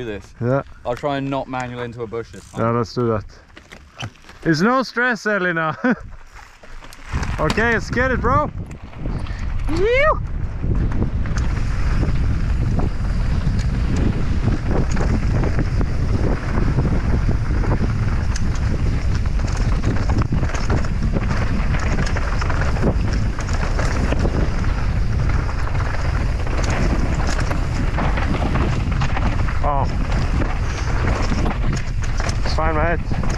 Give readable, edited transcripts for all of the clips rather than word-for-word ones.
do this. Yeah. I'll try and not manual into a bush this time. Yeah, let's do that. It's no stress, Elena. Okay, let's get it, bro. Yew! Oh, it's fine, mate.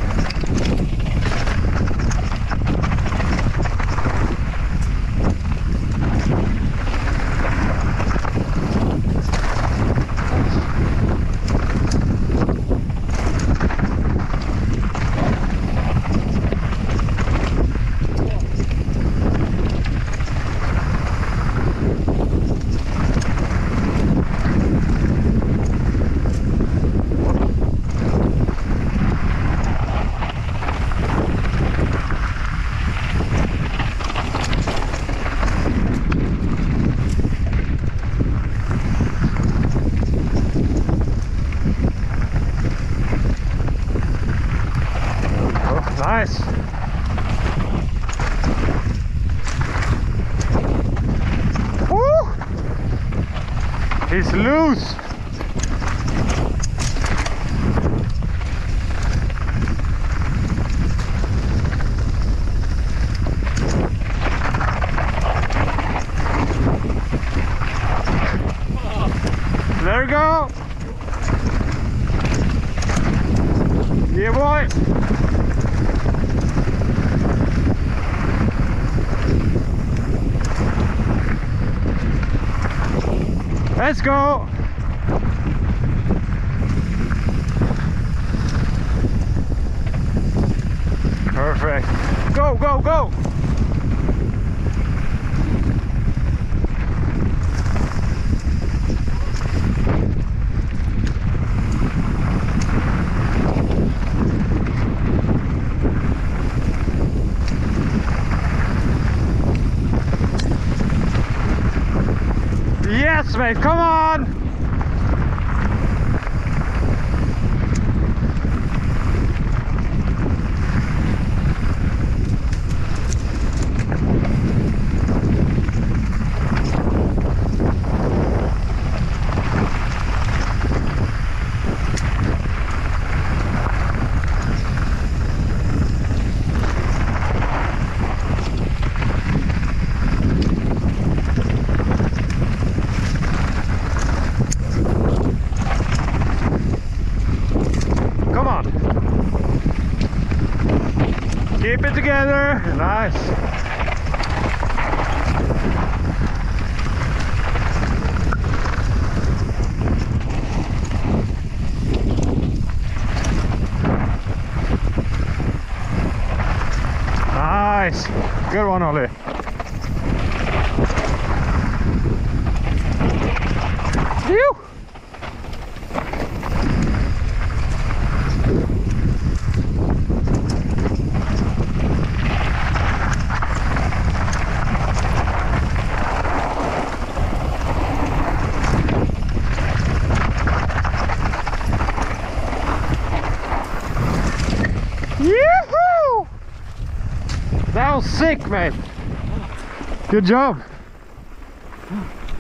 Nice. Woo! He's loose. There we go. Yeah, boy. Let's go! Perfect. Go, go, go! Yes, mate, come on! Keep it together. Nice. Nice. Good one, Ollie. Phew. Yoo-hoo! That was sick, man. Good job.